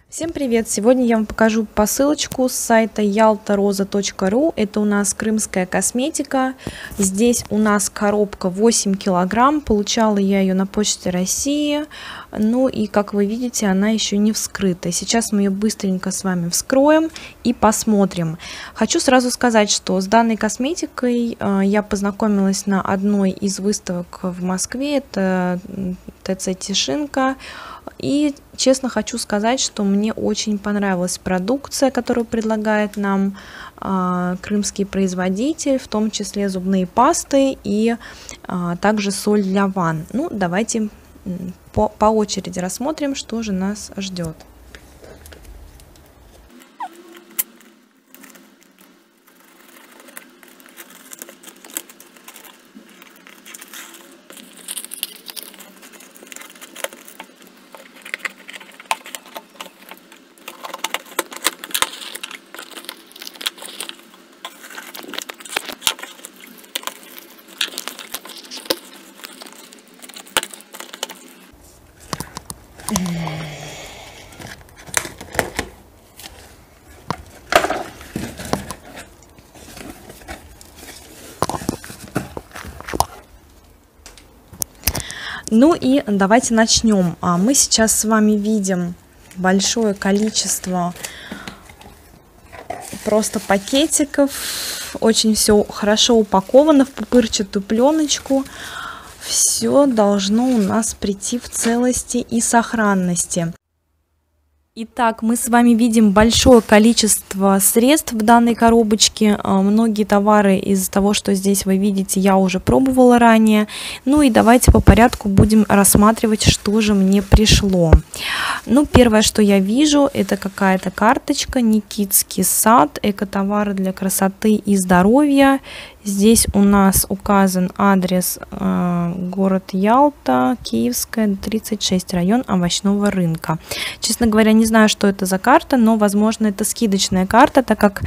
Всем привет! Сегодня я вам покажу посылочку с сайта yaltaroza.ru. Это у нас крымская косметика. Здесь у нас коробка 8 килограмм. Получала я ее на Почте России. Ну и как вы видите, она еще не вскрыта. Сейчас мы ее быстренько с вами вскроем и посмотрим. Хочу сразу сказать, что с данной косметикой я познакомилась на одной из выставок в Москве. Это ТЦ Тишинка. И честно хочу сказать, что мне очень понравилась продукция, которую предлагает нам крымский производитель, в том числе зубные пасты и также соль для ванн. Ну, давайте по очереди рассмотрим, что же нас ждет. Ну и давайте начнем. Мы сейчас с вами видим большое количество просто пакетиков. Очень все хорошо упаковано в пупырчатую пленочку. Все должно у нас прийти в целости и сохранности. Итак, мы с вами видим большое количество средств в данной коробочке. Многие товары из того, что здесь вы видите, я уже пробовала ранее. Ну и давайте по порядку будем рассматривать, что же мне пришло. Ну, первое, что я вижу, это какая-то карточка «Никитский сад», экотовары для красоты и здоровья. Здесь у нас указан адрес город Ялта, Киевская, 36, район овощного рынка. Честно говоря, не знаю, что это за карта, но, возможно, это скидочная карта, так как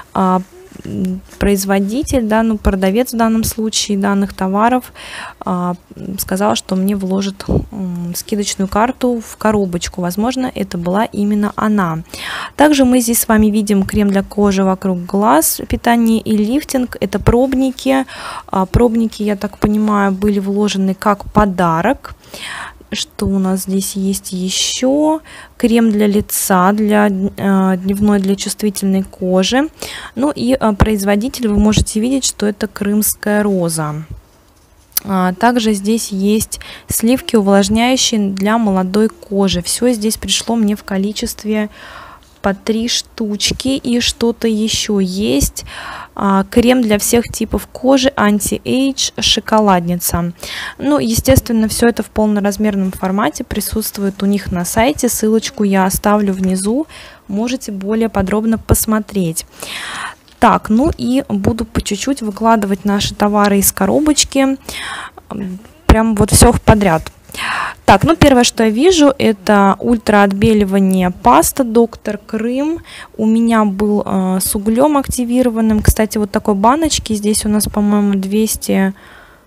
производитель, да, ну, продавец в данном случае данных товаров сказал, что мне вложит скидочную карту в коробочку. Возможно, это была именно она. Также мы здесь с вами видим крем для кожи вокруг глаз, питание и лифтинг. Это пробники. Пробники, я так понимаю, были вложены как подарок. Что у нас здесь есть еще? Крем для лица, для дневной, для чувствительной кожи. Ну и производитель, вы можете видеть, что это крымская роза. Также здесь есть сливки увлажняющие для молодой кожи. Все здесь пришло мне в количестве по 3 штучки. И что-то еще есть. Крем для всех типов кожи, анти-эйдж, шоколадница. Ну, естественно, все это в полноразмерном формате присутствует у них на сайте. Ссылочку я оставлю внизу. Можете более подробно посмотреть. Так, ну и буду по чуть-чуть выкладывать наши товары из коробочки. Прям вот все подряд. Так, ну первое, что я вижу, это ультраотбеливание паста Доктор Крым. У меня был с углем активированным. Кстати, вот такой баночки. Здесь у нас, по-моему, 200...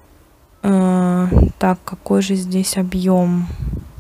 так, какой же здесь объем?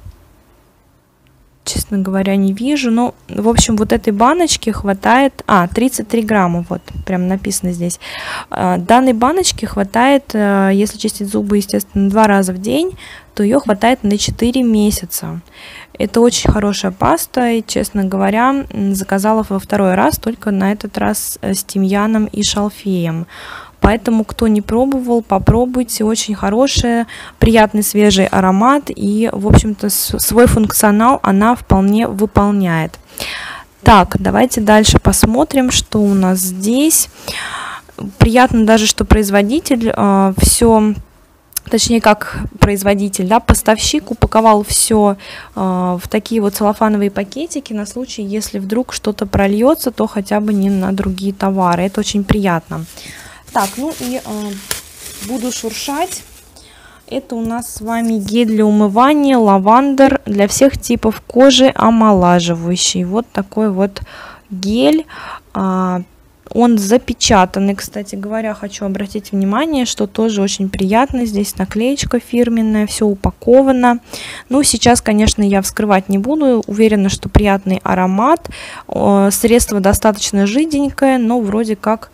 Честно говоря, не вижу. Но, в общем, вот этой баночки хватает... 33 грамма, вот, прям написано здесь. Данной баночки хватает, если чистить зубы, естественно, 2 раза в день, то ее хватает на 4 месяца. Это очень хорошая паста, и, честно говоря, заказала во 2-й раз, только на этот раз с тимьяном и шалфеем. Поэтому, кто не пробовал, попробуйте. Очень хорошая, приятный свежий аромат. И, в общем-то, свой функционал она вполне выполняет. Так, давайте дальше посмотрим, что у нас здесь. Приятно даже, что производитель все... Точнее, как производитель, да, поставщик упаковал все в такие вот целлофановые пакетики на случай, если вдруг что-то прольется, то хотя бы не на другие товары. Это очень приятно. Так, ну и буду шуршать. Это у нас с вами гель для умывания, лавандер для всех типов кожи, омолаживающий. Вот такой вот гель. Он запечатанный, кстати говоря, хочу обратить внимание, что тоже очень приятно. Здесь наклеечка фирменная, все упаковано. Ну, сейчас, конечно, я вскрывать не буду. Уверена, что приятный аромат. Средство достаточно жиденькое, но вроде как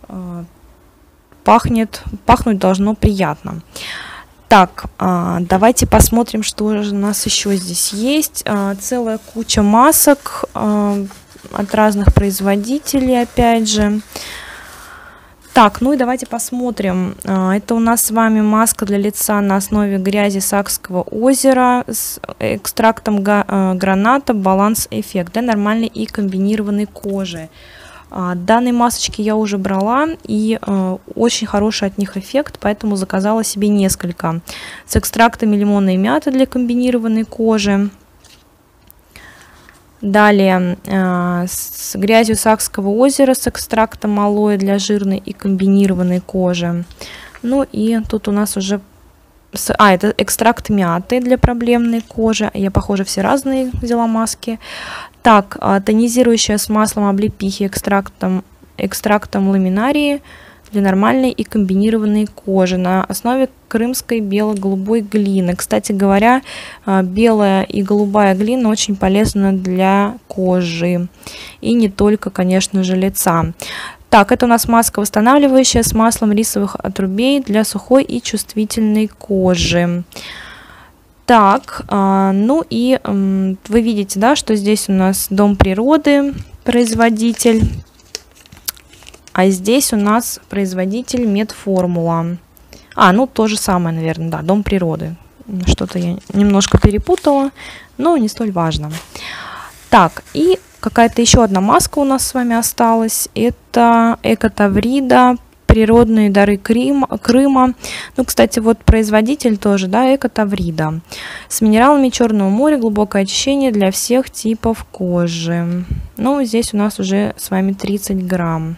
пахнуть должно приятно. Так, давайте посмотрим, что же у нас еще здесь есть. Целая куча масок от разных производителей, опять же. Так, ну и давайте посмотрим. Это у нас с вами маска для лица на основе грязи Сакского озера с экстрактом граната Баланс Эффект для нормальной и комбинированной кожи. Данные масочки я уже брала, и очень хороший от них эффект, поэтому заказала себе несколько. С экстрактами лимона и мяты для комбинированной кожи. Далее с грязью Сакского озера с экстрактом алоэ для жирной и комбинированной кожи. Ну и тут у нас уже... это экстракт мяты для проблемной кожи. Я, похоже, все разные взяла маски. Так, тонизирующая с маслом облепихи экстрактом ламинарии для нормальной и комбинированной кожи на основе крымской бело-голубой глины. Кстати говоря, белая и голубая глина очень полезна для кожи. И не только, конечно же, лица. Так, это у нас маска восстанавливающая с маслом рисовых отрубей для сухой и чувствительной кожи. Так, ну и вы видите, да, что здесь у нас Дом природы, производитель. А здесь у нас производитель Медформула. Ну то же самое, наверное, да, Дом природы. Что-то я немножко перепутала, но не столь важно. Так, и какая-то еще одна маска у нас с вами осталась. Это Экотаврида, природные дары Крыма. Ну, кстати, вот производитель тоже, да, Экотаврида. С минералами Черного моря, глубокое очищение для всех типов кожи. Ну, здесь у нас уже с вами 30 грамм.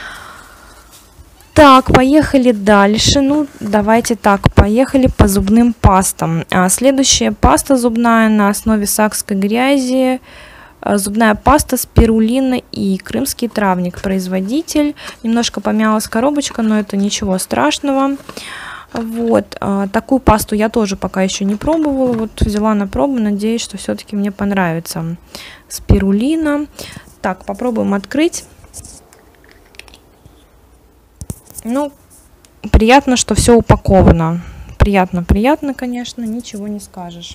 Так, поехали дальше. Ну, давайте так, поехали по зубным пастам. Следующая паста зубная на основе сакской грязи. Зубная паста спирулина и крымский травник. Производитель. Немножко помялась коробочка, но это ничего страшного. Вот, такую пасту я тоже пока еще не пробовала. Вот взяла на пробу, надеюсь, что все-таки мне понравится. Спирулина. Так, попробуем открыть. Ну, приятно, что все упаковано. Приятно, конечно, ничего не скажешь.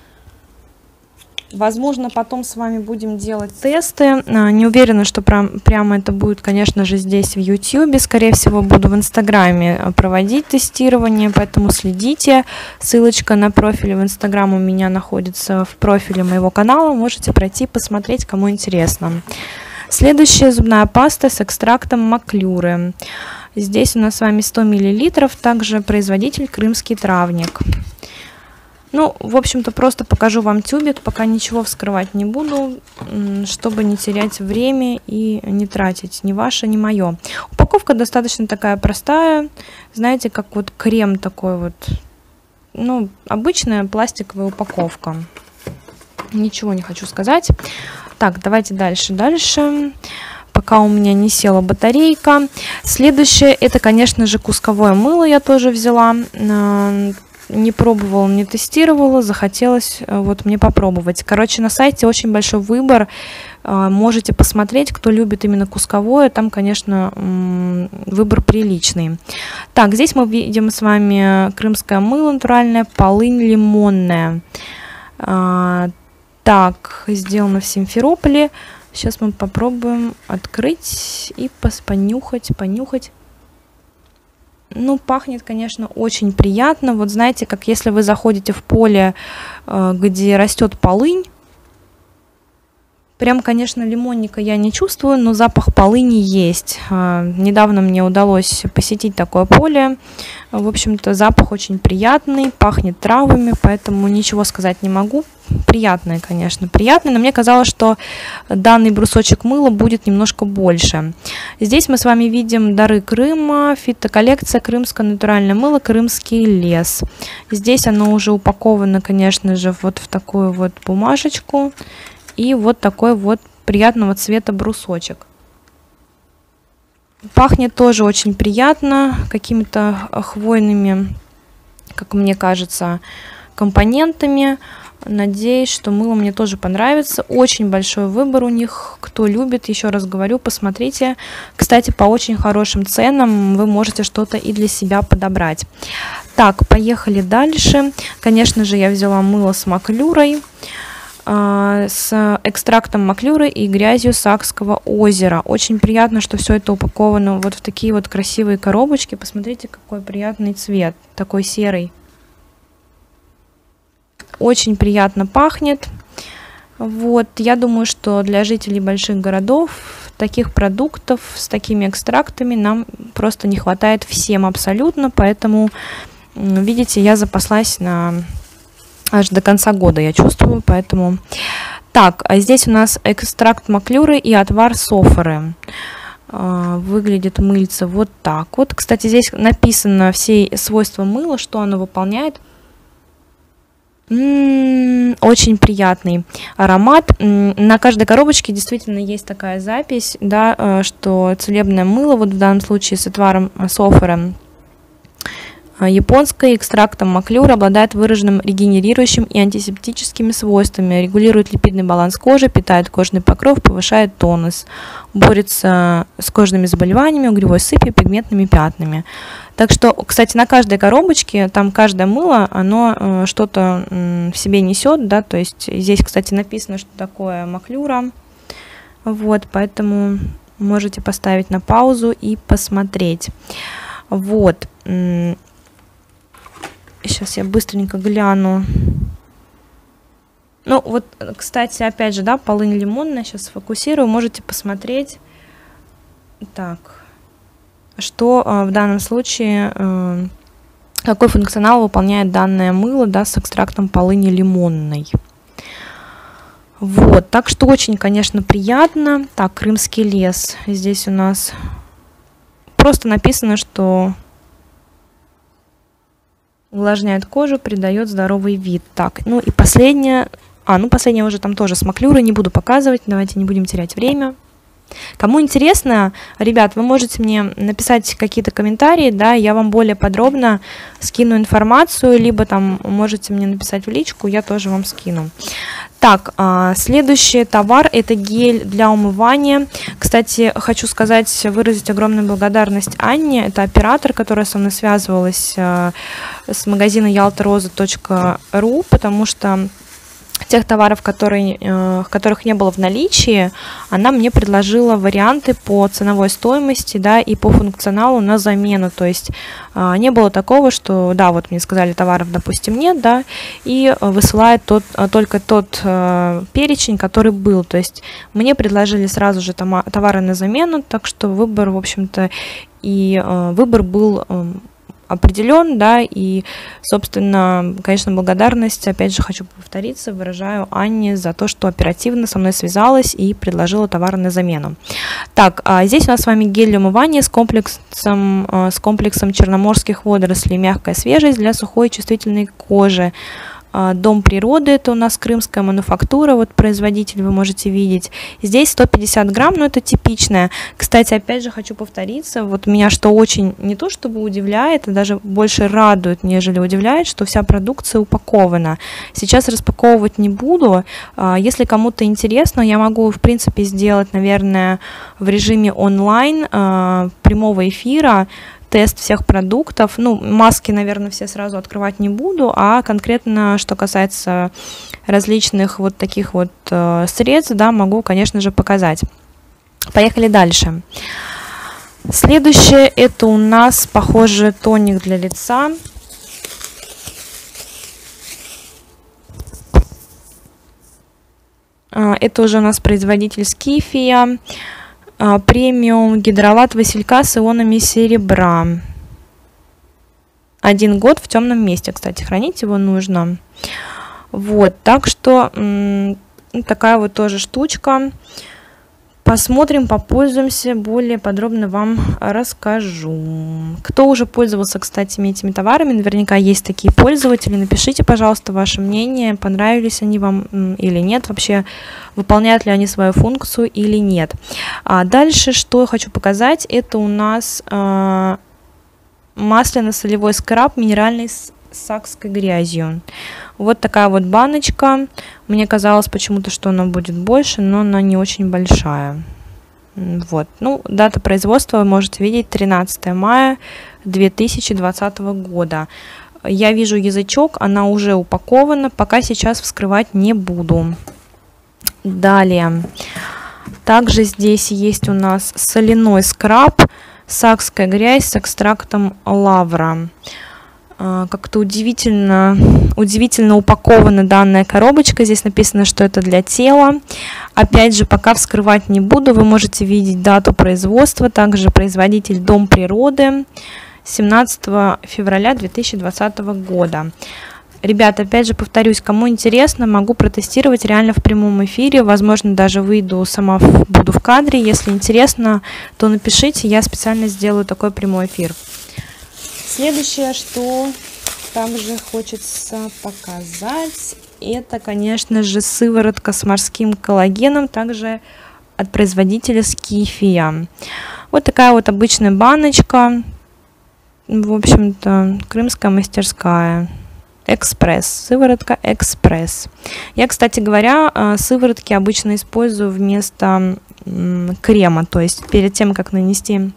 Возможно, потом с вами будем делать тесты. Не уверена, что прямо это будет, конечно же, здесь в YouTube. Скорее всего, буду в Инстаграме проводить тестирование, поэтому следите. Ссылочка на профиль в Инстаграм у меня находится в профиле моего канала. Можете пройти, посмотреть, кому интересно. Следующая зубная паста с экстрактом маклюры. Здесь у нас с вами 100 мл, также производитель крымский травник. Ну, в общем-то, просто покажу вам тюбик, пока ничего вскрывать не буду, чтобы не терять время и не тратить ни ваше, ни мое. Упаковка достаточно такая простая, знаете, как вот крем такой вот, ну, обычная пластиковая упаковка. Ничего не хочу сказать. Так, давайте дальше. Пока у меня не села батарейка. Следующее, это, конечно же, кусковое мыло я тоже взяла. Не пробовала, не тестировала, захотелось вот мне попробовать. Короче, на сайте очень большой выбор. Можете посмотреть, кто любит именно кусковое. Там, конечно, выбор приличный. Так, здесь мы видим с вами крымское мыло натуральное, полынь лимонная. Так, сделано в Симферополе. Сейчас мы попробуем открыть и понюхать. Ну, пахнет, конечно, очень приятно. Вот знаете, как если вы заходите в поле, где растет полынь. Прям, конечно, лимонника я не чувствую, но запах полыни есть. Недавно мне удалось посетить такое поле. В общем-то, запах очень приятный, пахнет травами, поэтому ничего сказать не могу. Приятное, конечно, приятное, но мне казалось, что данный брусочек мыла будет немножко больше. Здесь мы с вами видим дары Крыма, фитоколлекция, крымское натуральное мыло, крымский лес. Здесь оно уже упаковано, конечно же, вот в такую вот бумажечку. И вот такой вот приятного цвета брусочек. Пахнет тоже очень приятно, какими-то хвойными, как мне кажется, компонентами. Надеюсь, что мыло мне тоже понравится. Очень большой выбор у них. Кто любит, еще раз говорю, посмотрите. Кстати, по очень хорошим ценам вы можете что-то и для себя подобрать. Так, поехали дальше. Конечно же, я взяла мыло с маклюрой, с экстрактом маклюры и грязью Сакского озера. Очень приятно, что все это упаковано вот в такие вот красивые коробочки. Посмотрите, какой приятный цвет, такой серый. Очень приятно пахнет. Вот, я думаю, что для жителей больших городов таких продуктов с такими экстрактами нам просто не хватает всем абсолютно, поэтому, видите, я запаслась аж до конца года, я чувствую, поэтому... Так, а здесь у нас экстракт маклюры и отвар софоры. Выглядит мыльце вот так вот. Кстати, здесь написано все свойства мыла, что оно выполняет. Очень приятный аромат. На каждой коробочке действительно есть такая запись, да, что целебное мыло, вот в данном случае с отваром софоры, японское, экстрактом маклюры, обладает выраженным регенерирующим и антисептическими свойствами, регулирует липидный баланс кожи, питает кожный покров, повышает тонус, борется с кожными заболеваниями, угревой сыпью, пигментными пятнами. Так что, кстати, на каждой коробочке, там каждое мыло, оно что-то в себе несет, да, то есть здесь, кстати, написано, что такое маклюра, вот, поэтому можете поставить на паузу и посмотреть. Вот. Сейчас я быстренько гляну. Ну, вот, кстати, опять же, да, полынь лимонная. Сейчас сфокусирую. Можете посмотреть. Так. Что в данном случае, какой функционал выполняет данное мыло, да, с экстрактом полыни лимонной. Вот. Так что очень, конечно, приятно. Так, крымский лес. Здесь у нас просто написано, что... увлажняет кожу, придает здоровый вид. Так, ну и последнее. Последнее уже там тоже с маклюрой, не буду показывать, давайте не будем терять время. Кому интересно, ребят, вы можете мне написать какие-то комментарии, да, я вам более подробно скину информацию, либо там можете мне написать в личку, я тоже вам скину. Так, следующий товар — это гель для умывания. Кстати, хочу сказать, выразить огромную благодарность Анне, это оператор, которая со мной связывалась с магазина yaltaroza.ru, потому что тех товаров, которых не было в наличии, она мне предложила варианты по ценовой стоимости, да, и по функционалу на замену. То есть не было такого, что, да, вот мне сказали, товаров, допустим, нет, да, и высылает только тот перечень, который был. То есть мне предложили сразу же товары на замену, так что выбор, в общем-то, и выбор был определен, да, и, собственно, конечно, благодарность, опять же, хочу повториться, выражаю Анне за то, что оперативно со мной связалась и предложила товар на замену. Так, здесь у нас с вами гель для умывания с комплексом черноморских водорослей, мягкая свежесть для сухой и чувствительной кожи. Дом природы, это у нас крымская мануфактура, вот производитель вы можете видеть. Здесь 150 грамм, но это типичное. Кстати, опять же хочу повториться, вот меня что очень не то чтобы удивляет, а даже больше радует, нежели удивляет, что вся продукция упакована. Сейчас распаковывать не буду. Если кому-то интересно, я могу, в принципе, сделать, наверное, в режиме онлайн прямого эфира тест всех продуктов. Ну, маски, наверное, все сразу открывать не буду, а конкретно, что касается различных вот таких вот средств, да, могу, конечно же, показать. Поехали дальше. Следующее, это у нас, похоже, тоник для лица. Это уже у нас производитель Скифия. Премиум гидролат василька с ионами серебра. 1 год в темном месте, кстати, хранить его нужно. Вот, так что такая вот тоже штучка. Посмотрим, попользуемся, более подробно вам расскажу. Кто уже пользовался, кстати, этими товарами, наверняка есть такие пользователи, напишите, пожалуйста, ваше мнение, понравились они вам или нет, вообще выполняют ли они свою функцию или нет. А дальше, что я хочу показать, это у нас масляно-солевой скраб минеральный с сакской грязью. Вот такая вот баночка. Мне казалось почему-то, что она будет больше, но она не очень большая. Вот. Ну, дата производства вы можете видеть 13 мая 2020 года. Я вижу язычок, она уже упакована, пока сейчас вскрывать не буду. Далее. Также здесь есть у нас соляной скраб, сакская грязь с экстрактом лавра. Как-то удивительно упакована данная коробочка. Здесь написано, что это для тела. Опять же, пока вскрывать не буду, вы можете видеть дату производства. Также производитель Дом природы, 17 февраля 2020 года. Ребята, опять же повторюсь, кому интересно, могу протестировать реально в прямом эфире. Возможно, даже выйду сама, буду в кадре. Если интересно, то напишите, я специально сделаю такой прямой эфир. Следующее, что также хочется показать, это, конечно же, сыворотка с морским коллагеном, также от производителя Скифия. Вот такая вот обычная баночка, в общем-то, крымская мастерская. Экспресс, сыворотка Экспресс. Я, кстати говоря, сыворотки обычно использую вместо крема, то есть перед тем, как нанести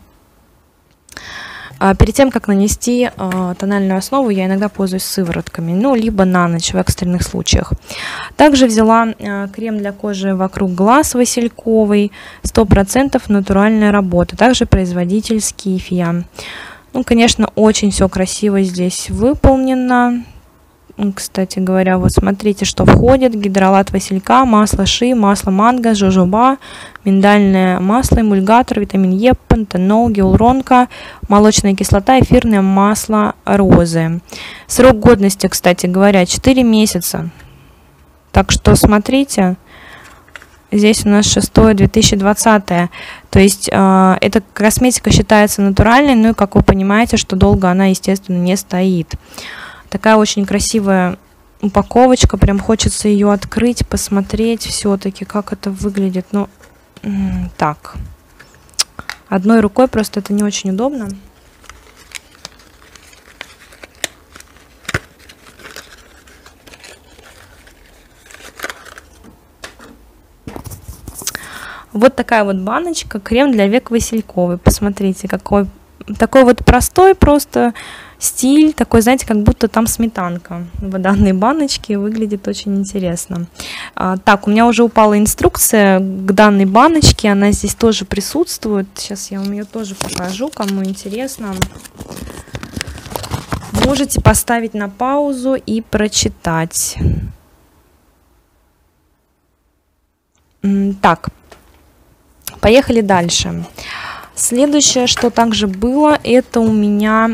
тональную основу, я иногда пользуюсь сыворотками, ну, либо на ночь в экстренных случаях. Также взяла крем для кожи вокруг глаз васильковый, 100% натуральная работа, также производитель Скифия. Ну, конечно, очень все красиво здесь выполнено. Кстати говоря, вот смотрите, что входит: гидролат василька, масло ши, масло манго, жожоба, миндальное масло, эмульгатор, витамин Е, пантенол, гиалуронка, молочная кислота, эфирное масло розы. Срок годности, кстати говоря, 4 месяца. Так что смотрите, здесь у нас 6/2020. То есть эта косметика считается натуральной, ну и, как вы понимаете, что долго она, естественно, не стоит. Такая очень красивая упаковочка, прям хочется ее открыть, посмотреть все-таки, как это выглядит. Ну, так, одной рукой просто это не очень удобно. Вот такая вот баночка, крем для век васильковый. Посмотрите, какой такой вот простой просто стиль, такой, знаете, как будто там сметанка в данной баночке, выглядит очень интересно. Так, у меня уже упала инструкция к данной баночке, она здесь тоже присутствует. Сейчас я вам ее тоже покажу, кому интересно. Можете поставить на паузу и прочитать. Так, поехали дальше. Следующее, что также было, это у меня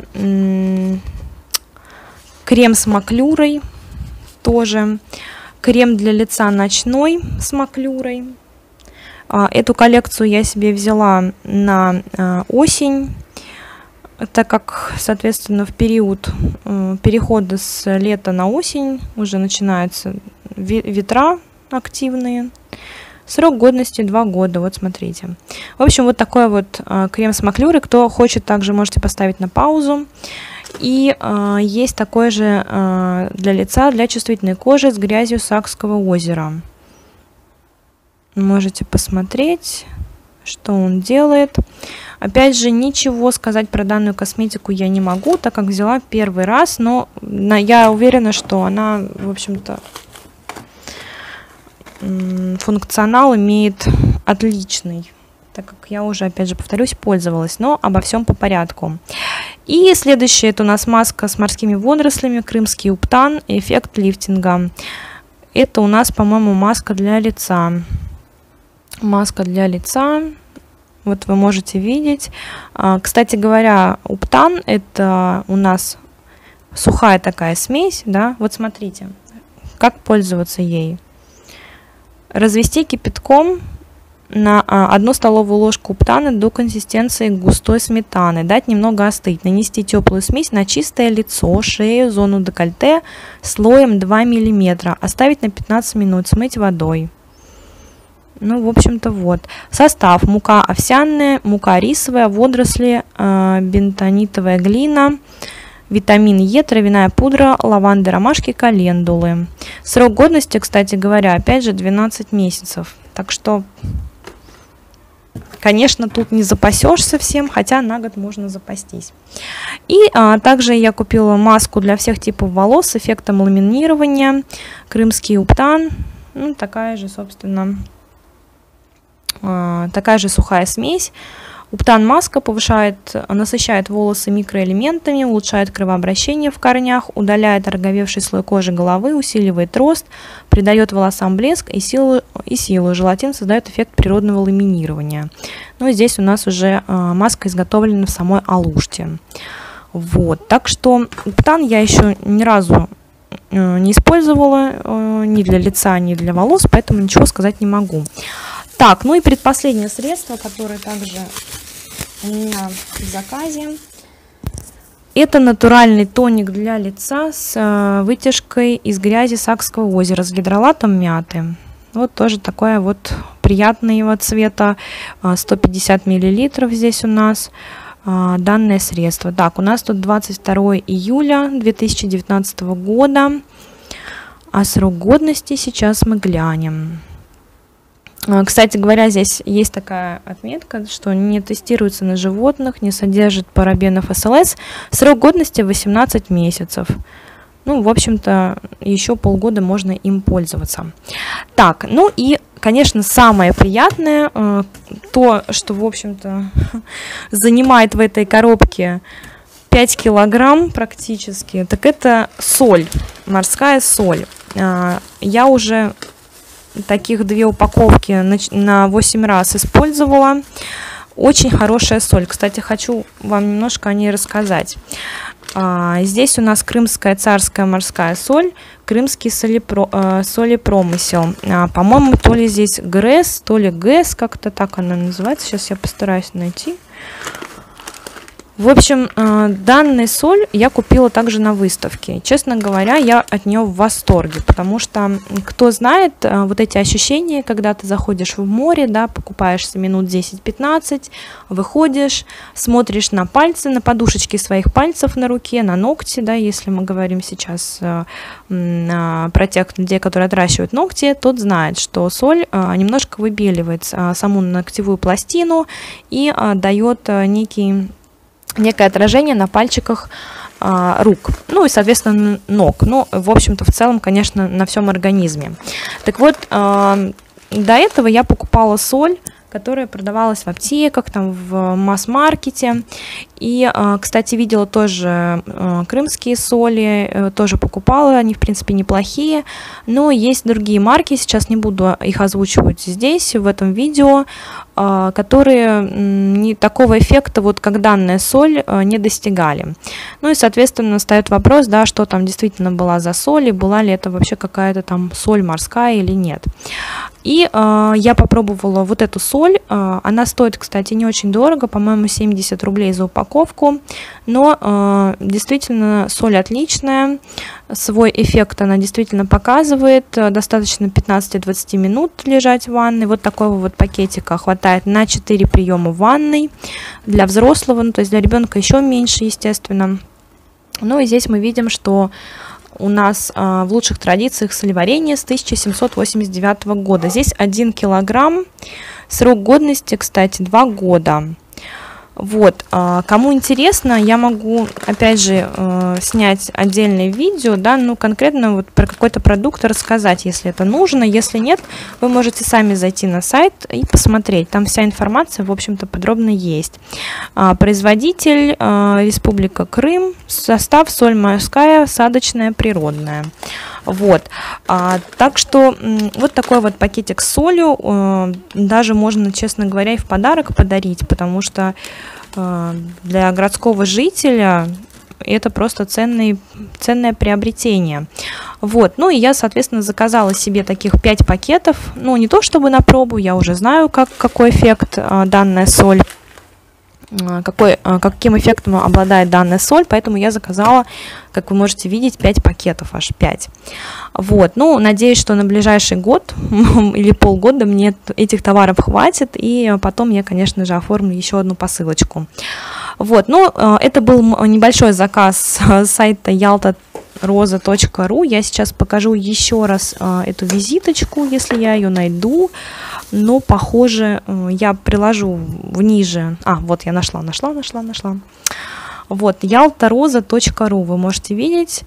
крем с маклюрой, тоже крем для лица ночной с маклюрой. Эту коллекцию я себе взяла на осень, так как, соответственно, в период перехода с лета на осень уже начинаются ветра активные. Срок годности 2 года, вот смотрите. В общем, вот такой вот крем с маклюрой. Кто хочет, также можете поставить на паузу. И есть такой же для лица, для чувствительной кожи с грязью Сакского озера. Можете посмотреть, что он делает. Опять же, ничего сказать про данную косметику я не могу, так как взяла первый раз, но я уверена, что она, в общем-то, функционал имеет отличный, так как я уже, опять же, повторюсь, пользовалась, но обо всем по порядку. И следующее, это у нас маска с морскими водорослями, крымский уптан, эффект лифтинга. Это у нас, по-моему, маска для лица. Маска для лица, вот вы можете видеть. Кстати говоря, уптан — это у нас сухая такая смесь, да, вот смотрите, как пользоваться ей. Развести кипятком на 1 столовую ложку уптана до консистенции густой сметаны, дать немного остыть, нанести теплую смесь на чистое лицо, шею, зону декольте слоем 2 мм, оставить на 15 минут, смыть водой. Ну, в общем-то, вот. Состав: мука овсяная, мука рисовая, водоросли, бентонитовая глина, витамин Е, травяная пудра, лаванды, ромашки, календулы. Срок годности, кстати говоря, опять же 12 месяцев. Так что, конечно, тут не запасешься всем, хотя на год можно запастись. И также я купила маску для всех типов волос с эффектом ламинирования. Крымский уптан. Ну, такая же, собственно, такая же сухая смесь. Уптан-маска насыщает волосы микроэлементами, улучшает кровообращение в корнях, удаляет ороговевший слой кожи головы, усиливает рост, придает волосам блеск и силу. Желатин создает эффект природного ламинирования. Ну и здесь у нас уже маска изготовлена в самой Алуште. Вот, так что уптан я еще ни разу не использовала ни для лица, ни для волос, поэтому ничего сказать не могу. Так, ну и предпоследнее средство, которое также у меня в заказе, это натуральный тоник для лица с вытяжкой из грязи Сакского озера с гидролатом мяты. Вот тоже такое вот приятного цвета, 150 мл здесь у нас данное средство. Так, у нас тут 22 июля 2019 года, а срок годности сейчас мы глянем. Кстати говоря, здесь есть такая отметка, что не тестируется на животных, не содержит парабенов СЛС. Срок годности 18 месяцев. Ну, в общем-то, еще полгода можно им пользоваться. Так, ну и, конечно, самое приятное, то, что, в общем-то, занимает в этой коробке 5 килограмм практически, так это соль, морская соль. Я уже таких 2 упаковки на 8 раз использовала. Очень хорошая соль. Кстати, хочу вам немножко о ней рассказать. Здесь у нас крымская царская морская соль, крымский солепромысел. По-моему, то ли здесь ГРЭС, то ли ГЭС, как-то так она называется. Сейчас я постараюсь найти. В общем, данную соль я купила также на выставке. Честно говоря, я от нее в восторге, потому что, кто знает, вот эти ощущения, когда ты заходишь в море, да, покупаешься минут 10-15, выходишь, смотришь на пальцы, на подушечки своих пальцев на руке, на ногти, да, если мы говорим сейчас про тех людей, которые отращивают ногти, тот знает, что соль немножко выбеливает саму ногтевую пластину и дает некое отражение на пальчиках рук, ну и, соответственно, ног. Ну, в общем-то, в целом, конечно, на всем организме. Так вот, до этого я покупала соль, которая продавалась в аптеках, там, в масс-маркете. И, кстати, видела тоже крымские соли, тоже покупала, они, в принципе, неплохие. Но есть другие марки, сейчас не буду их озвучивать здесь, в этом видео, которые не такого эффекта, вот как данная соль, не достигали. Ну и, соответственно, встает вопрос, да, что там действительно была за соль, и была ли это вообще какая-то там соль морская или нет. И я попробовала вот эту соль, она стоит, кстати, не очень дорого, по-моему, 70 рублей за упаковку, но действительно соль отличная, свой эффект она действительно показывает, достаточно 15-20 минут лежать в ванной, вот такого вот пакетика хватает на 4 приема в ванной, для взрослого, ну, то есть для ребенка еще меньше, естественно. Ну и здесь мы видим, что у нас в лучших традициях солеварения с 1789 года. Здесь 1 килограмм, срок годности, кстати, 2 года. Вот, кому интересно, я могу, опять же, снять отдельное видео, да, ну, конкретно вот про какой-то продукт рассказать, если это нужно. Если нет, вы можете сами зайти на сайт и посмотреть. Там вся информация, в общем-то, подробно есть. Производитель Республика Крым, состав соль морская, осадочная, природная. Вот, так что вот такой вот пакетик с солью даже можно, честно говоря, и в подарок подарить, потому что для городского жителя это просто ценное приобретение. Вот, ну и я, соответственно, заказала себе таких 5 пакетов, ну не то чтобы на пробу, я уже знаю, какой эффект данная соль, каким эффектом обладает данная соль, поэтому я заказала, как вы можете видеть, 5 пакетов, аж 5. Вот, ну, надеюсь, что на ближайший год или полгода мне этих товаров хватит, и потом я, конечно же, оформлю еще одну посылочку. Вот, ну, это был небольшой заказ с сайта yaltaroza.ru. Я сейчас покажу еще раз эту визиточку, если я ее найду. Но, похоже, я приложу ниже. Вот я нашла. Вот, yaltaroza.ru. Вы можете видеть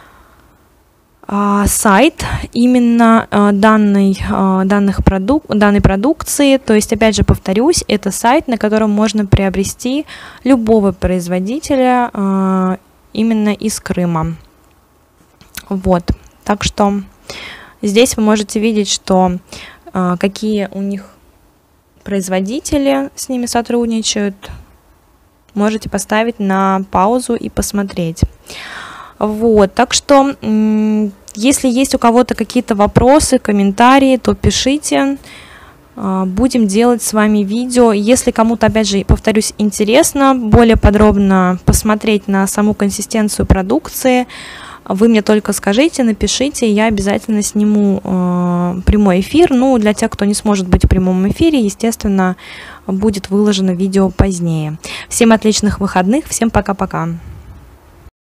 сайт именно данной продукции. То есть, опять же, повторюсь, это сайт, на котором можно приобрести любого производителя именно из Крыма. Вот, так что здесь вы можете видеть, что какие у них производители с ними сотрудничают. Можете поставить на паузу и посмотреть. Вот, так что, если есть у кого-то какие-то вопросы, комментарии, то пишите. Будем делать с вами видео. Если кому-то, опять же, повторюсь, интересно более подробно посмотреть на саму консистенцию продукции, вы мне только скажите, напишите, я обязательно сниму прямой эфир. Ну, для тех, кто не сможет быть в прямом эфире, естественно, будет выложено видео позднее. Всем отличных выходных, всем пока-пока.